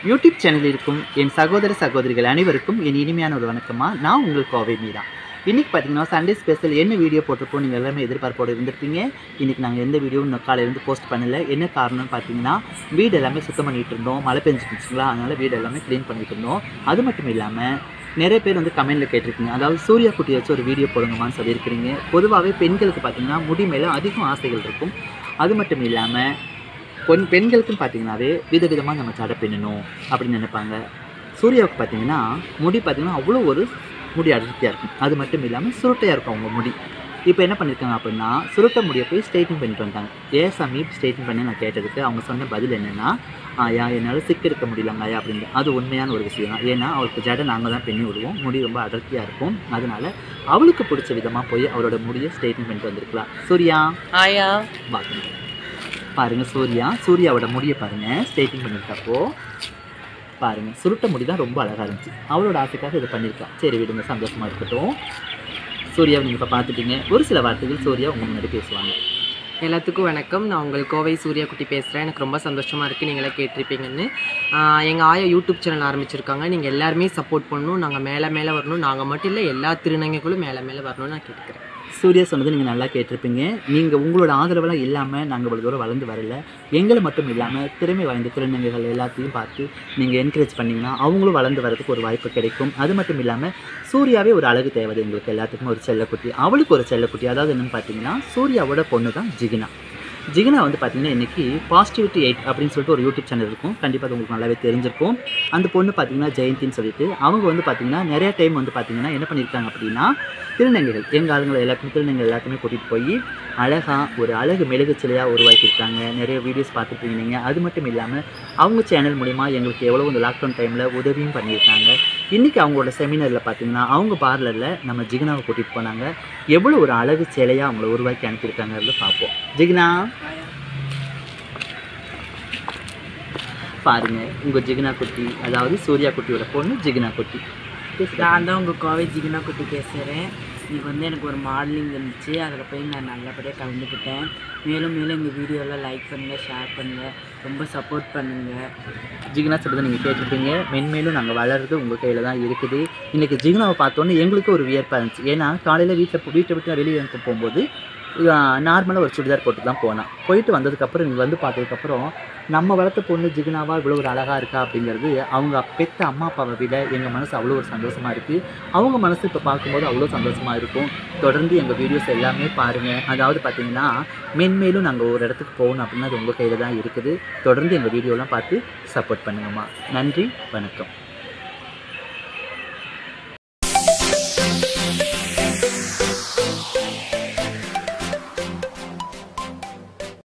YouTube சேனலில் இருக்கும் என் சகோதர சகோதரிகள் அனைவருக்கும் என் இனிமையான ஒரு வணக்கமா. நான் உங்கள் கோவை மீரா. இன்றைக்கி பார்த்தீங்கன்னா சண்டே ஸ்பெஷல் என்ன வீடியோ போட்டிருப்போம் நீங்கள் எல்லாமே எதிர்பார்ப்போடு இருந்திருப்பீங்க. இன்றைக்கி நாங்கள் எந்த வீடியோவும் இந்த காலையிலேருந்து போஸ்ட் பண்ணலை. என்ன காரணம்னு பார்த்தீங்கன்னா வீடு எல்லாமே சுத்தம் பண்ணிகிட்டு இருந்தோம். மழை பெஞ்சிருந்துச்சுங்களா, அதனால் வீடு எல்லாமே க்ளீன் பண்ணிகிட்டு இருந்தோம். அது மட்டும் இல்லாமல் நிறைய பேர் வந்து கமெண்ட்டில் கேட்டிருக்கீங்க, அதாவது சூர்யா குட்டி வச்சு ஒரு வீடியோ போடுங்கம்மான்னு சொல்லியிருக்கிறீங்க. பொதுவாகவே பெண்களுக்கு பார்த்தீங்கன்னா முடி மேலே அதிகம் ஆசைகள் இருக்கும். அது மட்டும் இல்லாமல் பெண்களுக்குன்னு பார்த்தீங்கன்னாவே விதவிதமாக நம்ம தடை பின்னணும் அப்படின்னு நினைப்பாங்க. சூர்யாவுக்கு பார்த்தீங்கன்னா முடி பார்த்தீங்கன்னா அவ்வளோ ஒரு முடி அடர்த்தியாக இருக்கும். அது மட்டும் இல்லாமல் சுருட்டையாக இருக்கும் அவங்க முடி. இப்போ என்ன பண்ணியிருக்காங்க அப்படின்னா சுருட்டை முடியை போய் ஸ்ட்ரைட்டிங் பண்ணிட்டு வந்தாங்க. ஏன் சாமி ஸ்ட்ரைட்டிங் பண்ணி நான் கேட்டதுக்கு அவங்க சொன்ன பதில் என்னென்னா, ஆயா என்னால் சிக்க எடுக்க முடியலங்க ஆயா அப்படின்னு. அது உண்மையான ஒரு விஷயம் தான். ஏன்னா அவளுக்கு ஜடை நாங்கள் தான் பின்னி விடுவோம். முடி ரொம்ப அடர்த்தியாக இருக்கும். அதனால் அவளுக்கு பிடிச்ச விதமாக போய் அவளோட முடியை ஸ்ட்ரைட்டிங் பண்ணிட்டு வந்திருக்கலாம். சூர்யா ஆயா பாருங்கள், சூர்யாவோட முடியை பாருங்கள் ஸ்ட்ரைட்டிங் பண்ணியிருக்கப்போ பாருங்கள் சுருட்ட முடி தான் ரொம்ப அழகாக இருந்துச்சு. அவளோட ஆசைக்காக இதை பண்ணியிருக்கா. சரி விடுங்க, சந்தோஷமாக இருக்கட்டும். சூர்யாவை நீங்கள் இப்போ பார்த்துட்டீங்க. ஒரு சில வார்த்தைகள் சூர்யா உங்கள் முன்னாடி பேசுவாங்க. எல்லாத்துக்கும் வணக்கம். நான் உங்கள் கோவை சூர்யா குட்டி பேசுகிறேன். எனக்கு ரொம்ப சந்தோஷமாக இருக்குது நீங்களே கேட்டிருப்பீங்கன்னு. எங்கள் ஆயா யூடியூப் சேனல் ஆரம்பிச்சிருக்காங்க. நீங்கள் எல்லாருமே சப்போர்ட் பண்ணணும். நாங்கள் மேலே மேலே வரணும். நாங்கள் மட்டும் இல்லை, எல்லா திருநங்கைகளும் மேலே மேலே வரணும்னு நான் கேட்டுக்கிறேன். சூர்யா சொன்னது நீங்கள் நல்லா கேட்டிருப்பீங்க. நீங்கள் உங்களோட ஆதரவெல்லாம் இல்லாமல் நாங்கள் இவ்வளோ தூரம் வளர்ந்து வரல. எங்களை மட்டும் இல்லாமல் திறமை வாய்ந்த திருநங்கைகள் எல்லாத்தையும் பார்த்து நீங்கள் என்கரேஜ் பண்ணிங்கன்னா அவங்களும் வளர்ந்து வரதுக்கு ஒரு வாய்ப்பு கிடைக்கும். அது மட்டும் இல்லாமல் சூர்யாவே ஒரு அழகு தேவை எங்களுக்கு எல்லாத்துக்குமே. ஒரு செல்லக்குட்டி, அவளுக்கு ஒரு செல்லக்குட்டி. அதாவது என்னென்னு பார்த்தீங்கன்னா சூர்யாவோட பொண்ணு தான் ஜிகினா வந்து பார்த்திங்கன்னா இன்றைக்கி பாசிட்டிவிட்டி 8 அப்படின்னு சொல்லிட்டு ஒரு யூடியூப் சேனல் இருக்கும். கண்டிப்பாக அது உங்களுக்கு நல்லாவே தெரிஞ்சிருக்கும். அந்த பொண்ணு பார்த்திங்கன்னா ஜெயந்தின்னு சொல்லிட்டு அவங்க வந்து பார்த்திங்கன்னா நிறையா டைம் வந்து பார்த்திங்கன்னா என்ன பண்ணியிருக்காங்க அப்படின்னா திருநங்கைகள் எங்கள் ஆளுங்களை எல்லாத்தையும் திருநங்கைகள் எல்லாத்தையுமே கூட்டிகிட்டு போய் அழகாக ஒரு அழகு மெழுகு சிலையாக உருவாக்கியிருக்காங்க. நிறைய வீடியோஸ் பார்த்துருப்பீங்க நீங்கள். அது மட்டும் இல்லாமல் அவங்க சேனல் மூலிமா எங்களுக்கு எவ்வளோ இந்த லாக்டவுன் டைமில் உதவியும் பண்ணியிருக்காங்க. இன்றைக்கி அவங்களோட செமினாரில் பார்த்திங்கன்னா அவங்க பார்லரில் நம்ம ஜிகினாவை கூட்டிகிட்டு போனாங்க. எவ்வளோ ஒரு அழகு சிலையாக அவங்கள உருவாக்கி அனுப்பியிருக்காங்கிறத பார்ப்போம். ஜிகினா பாருங்கள், உங்கள் ஜிகினா குட்டி, அதாவது சூர்யா குட்டியோட பொண்ணு ஜிகினா குட்டி. நான் தான் உங்கள் கோவை ஜிகினா குட்டி பேசுகிறேன். இன்றைக்கி வந்து எனக்கு ஒரு மாடலிங் இருந்துச்சு. அதில் போய் நான் நல்லபடியாக கலந்துக்கிட்டேன். மேலும் மேலும் எங்கள் வீடியோவில் லைக் பண்ணுங்கள், ஷேர் பண்ணுங்கள், ரொம்ப சப்போர்ட் பண்ணுங்கள். ஜிகினா சொல்கிறத நீங்கள் கேட்டிருப்பீங்க. மென்மேலும் நாங்கள் வளர்றது உங்கள் கையில் தான் இருக்குது. இன்றைக்கி ஜிகினாவை பார்த்தோன்னே எங்களுக்கு ஒரு வியப்பாக இருந்துச்சு. ஏன்னா காலையில் வீட்டை விட்டு வெளியே வந்து போகும்போது நார்மலாக ஒரு சுடிதார் போட்டு தான் போனான். போயிட்டு வந்ததுக்கப்புறம் இங்கே வந்து பார்த்ததுக்கப்புறம் நம்ம வளர்த்த பொண்ணு ஜிகினாவா இவ்வளோ ஒரு அழகாக இருக்கா அப்படிங்கிறது அவங்க பெற்ற அம்மா அப்பாவை விட எங்கள் மனசு அவ்வளோ ஒரு சந்தோஷமாக இருக்குது. அவங்க மனசு இப்போ பார்க்கும்போது அவ்வளோ சந்தோஷமாக இருக்கும். தொடர்ந்து எங்கள் வீடியோஸ் எல்லாமே பாருங்கள். அதாவது பார்த்திங்கன்னா மென்மேலும் நாங்கள் ஒரு இடத்துக்கு போகணும் அப்படின்னா அது உங்கள் கையில் தான் இருக்குது. தொடர்ந்து எங்கள் வீடியோலாம் பார்த்து சப்போர்ட் பண்ணுங்கம்மா. நன்றி, வணக்கம்.